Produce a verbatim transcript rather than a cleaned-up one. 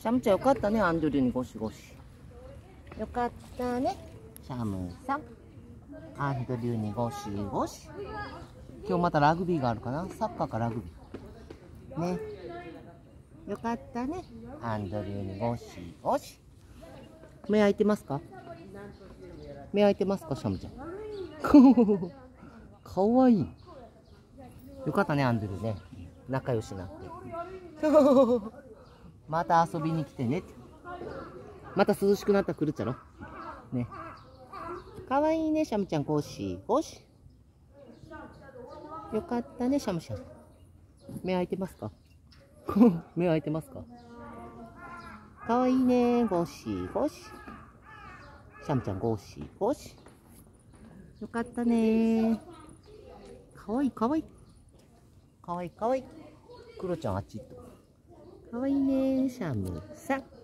シャムちゃんよかったね、アンドリューにゴシゴシ。よかったね、シャムさん。アンドリューにゴシゴシ。今日またラグビーがあるかな、サッカーかラグビー。ね。よかったね、アンドリューにゴシゴシ。目開いてますか？目開いてますか、シャムちゃん。かわいい。よかったね、アンドリューね。仲良しなって。また遊びに来てねって。また涼しくなったら来るっちゃろ。ね。かわいいね、シャムちゃん、ゴシゴシ。よかったね、シャムシャム。目開いてますか？目開いてますか？かわいいね、ゴシゴシ。シャムちゃん、ゴシゴシ。よかったね。かわいい、かわいい。かわいい、かわいい。クロちゃん、あっち行った。かわいいね、シャムさん。